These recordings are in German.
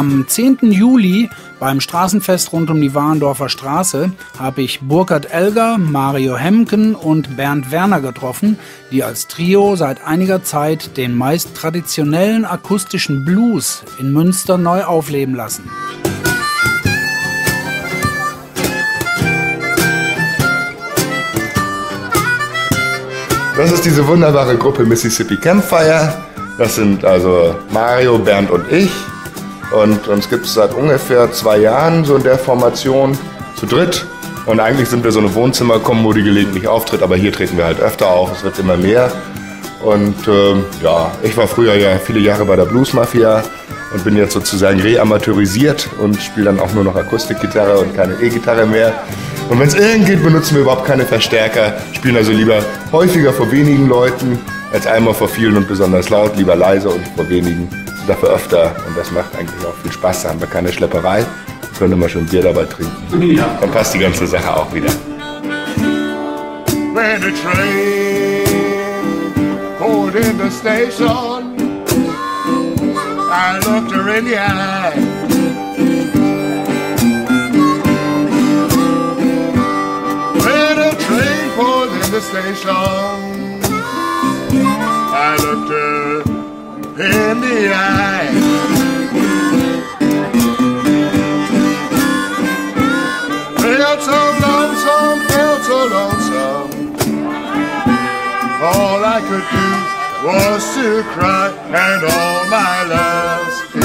am 10. Juli beim Straßenfest rund um die Warendorfer Straße habe ich Burkhard Elger, Mario Hemken und Bernd Werner getroffen, die als Trio seit einiger Zeit den meist traditionellen akustischen Blues in Münster neu aufleben lassen. Das ist diese wunderbare Gruppe Mississippi Campfire. Das sind also Mario, Bernd und ich. Und uns gibt es seit ungefähr 2 Jahren so in der Formation zu dritt. Und eigentlich sind wir so eine Wohnzimmerkombo, die gelegentlich auftritt, aber hier treten wir halt öfter auf, es wird immer mehr. Und ja, ich war früher ja viele Jahre bei der Blues Mafia und bin jetzt sozusagen reamateurisiert und spiele dann auch nur noch Akustikgitarre und keine E-Gitarre mehr. Und wenn es irgend geht, benutzen wir überhaupt keine Verstärker, spielen also lieber häufiger vor wenigen Leuten als einmal vor vielen und besonders laut, lieber leise und vor wenigen, dafür öfter. Und das macht eigentlich auch viel Spaß, da haben wir keine Schlepperei, können immer schon Bier dabei trinken. Ja. Dann passt die ganze Sache auch wieder. When the train pulled in the station, I looked her in the eye. When the train pulled in the station, I looked her in the eye. Felt so lonesome, felt so lonesome. All I could do was to cry, and all my love's in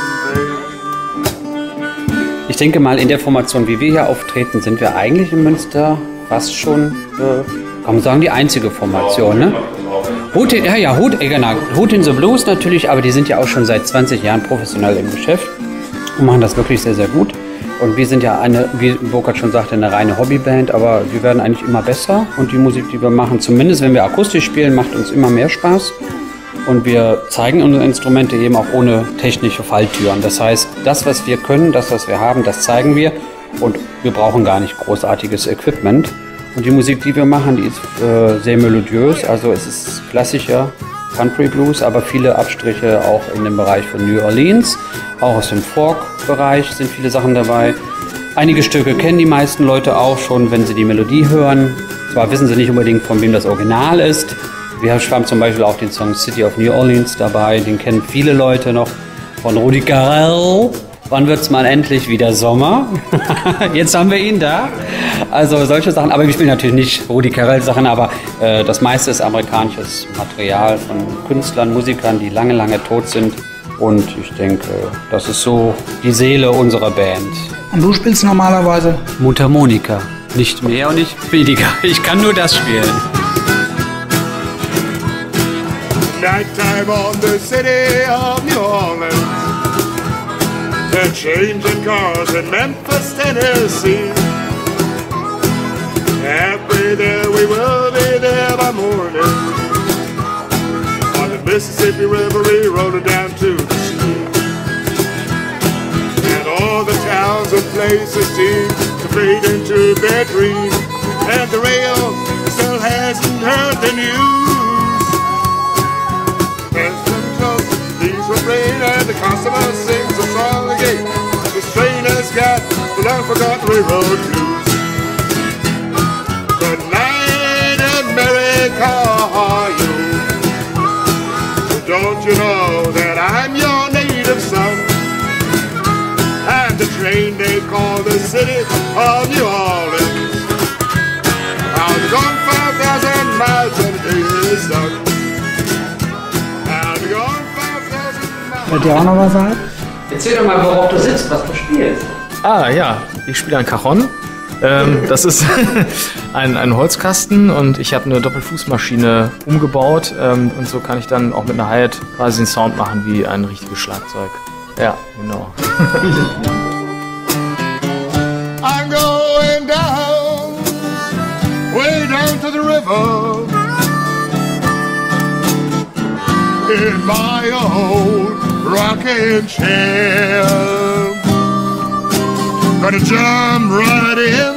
vain. Ich denke mal, in der Formation, wie wir hier auftreten, sind wir eigentlich in Münster fast schon, kann man sagen, die einzige Formation, ne? Hood in the Blues natürlich, aber die sind ja auch schon seit 20 Jahren professionell im Geschäft und machen das wirklich sehr, sehr gut. Und wir sind ja wie Burkhard schon sagte, eine reine Hobbyband, aber wir werden eigentlich immer besser. Und die Musik, die wir machen, zumindest wenn wir akustisch spielen, macht uns immer mehr Spaß. Und wir zeigen unsere Instrumente eben auch ohne technische Falltüren. Das heißt, das, was wir können, das, was wir haben, das zeigen wir. Und wir brauchen gar nicht großartiges Equipment. Und die Musik, die wir machen, die ist sehr melodiös. Also es ist klassischer Country Blues, aber viele Abstriche auch in dem Bereich von New Orleans. Auch aus dem Folk-Bereich sind viele Sachen dabei. Einige Stücke kennen die meisten Leute auch schon, wenn sie die Melodie hören. Zwar wissen sie nicht unbedingt, von wem das Original ist. Wir haben zum Beispiel auch den Song City of New Orleans dabei. Den kennen viele Leute noch von Rudi Carrell. Wann wird's mal endlich wieder Sommer? Jetzt haben wir ihn da. Also solche Sachen. Aber wir spielen natürlich nicht Rudi Carrell Sachen, aber das meiste ist amerikanisches Material von Künstlern, Musikern, die lange, lange tot sind. Und ich denke, das ist so die Seele unserer Band. Und du spielst normalerweise? Mundharmonika. Nicht mehr und nicht weniger. Ich kann nur das spielen. Nighttime on the city of New Orleans. They're changing cars in Memphis, Tennessee. Happy there, we will be there by morning. On the Mississippi River, we rolling down to the sea. And all the towns and places seem to fade into their dream. And the rail still hasn't heard the news. Leaves with rain and the customer sings a song again. This train has got the long-forgotten railroad blues. Good night, America, are you? Don't you know that I'm your native son? And the train they call the city of New Orleans. I've gone 5,000 miles and it is done. Wollt ihr auch noch was sagen? Erzähl doch mal, worauf du sitzt, was du spielst. Ah ja, ich spiele ein Cajon. Das ist ein Holzkasten und ich habe eine Doppelfußmaschine umgebaut und so kann ich dann auch mit einer Hi-Hat quasi einen Sound machen wie ein richtiges Schlagzeug. Ja, genau. I'm going down, way down to the river, in my old rocking chair. Gonna jump right in,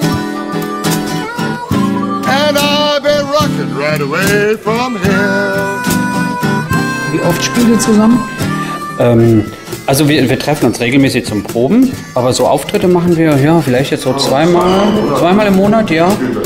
and I'll be rocking right away from here. Wie oft spielt ihr zusammen? Also wir treffen uns regelmäßig zum Proben, aber so Auftritte machen wir, ja, vielleicht jetzt so zweimal im Monat, ja.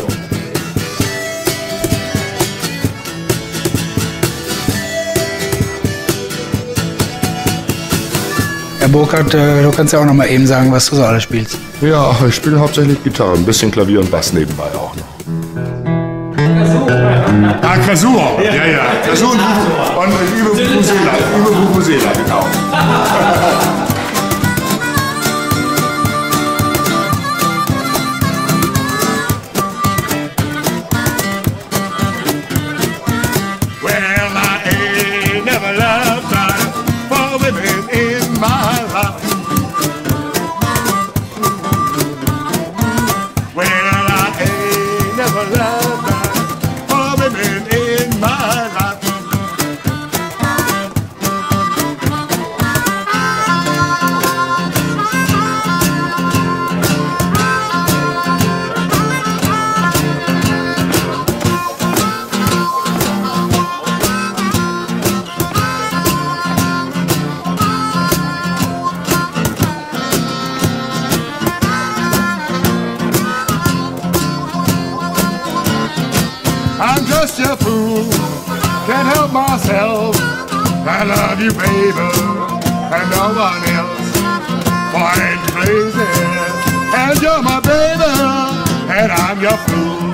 Herr Burkhardt, du kannst ja auch noch mal eben sagen, was du so alles spielst. Ja, ich spiele hauptsächlich Gitarre, ein bisschen Klavier und Bass nebenbei auch noch. Ah, Kasur. Ja, ja. Kasur und ich übe Vuvuzela, genau. Well, I ain't never loved none for women in my life. Well, I ain't never loved none for women in my life. I'm just a fool, can't help myself. I love you, baby, and no one else. Boy, I'm crazy, and you're my baby, and I'm your fool.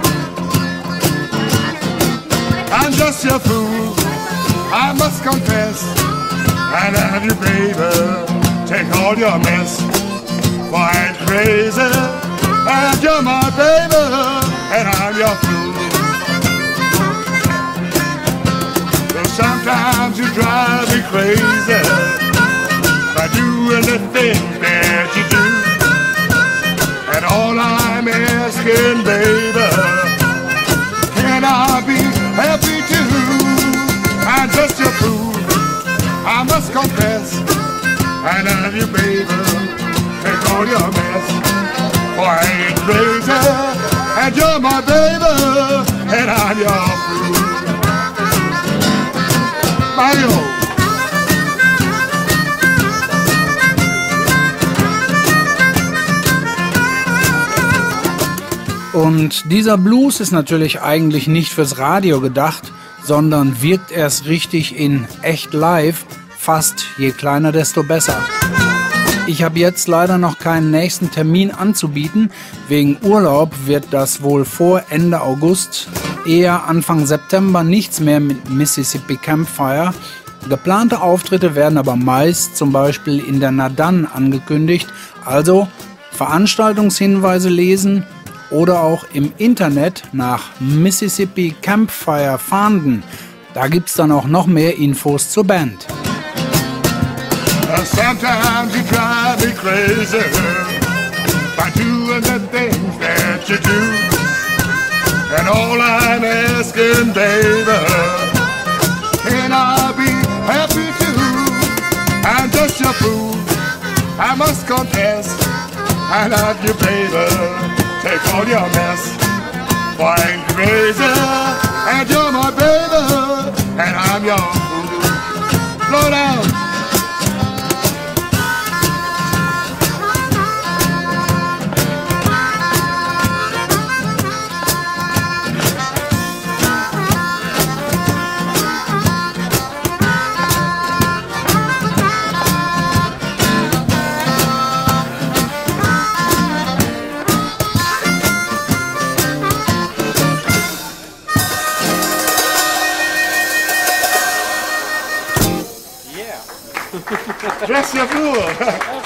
I'm just your fool, I must confess. I love you, baby, take all your mess. Boy, I'm crazy, and you're my baby, and I'm your fool. Sometimes you drive me crazy by doing the things that you do. And all I'm asking, baby, can I be happy too? I'm just your fool, I must confess. I love you, baby, take all your mess. Boy, I ain't crazy, and you're my baby, and I'm your fool. Mario. Und dieser Blues ist natürlich eigentlich nicht fürs Radio gedacht, sondern wirkt erst richtig in echt live, fast je kleiner, desto besser. Ich habe jetzt leider noch keinen nächsten Termin anzubieten. Wegen Urlaub wird das wohl vor Ende August, eher Anfang September nichts mehr mit Mississippi Campfire. Geplante Auftritte werden aber meist zum Beispiel in der Nadan angekündigt. Also Veranstaltungshinweise lesen oder auch im Internet nach Mississippi Campfire fahnden. Da gibt's dann auch noch mehr Infos zur Band. Sometimes you drive me crazy by doing the things that you do. And all I'm asking, baby, can I be happy too? I'm just your fool, I must confess. I love you, baby, take all your mess. Boy, I'm crazy, and you're my baby, and I'm your fool. Slow down. Dress your fool.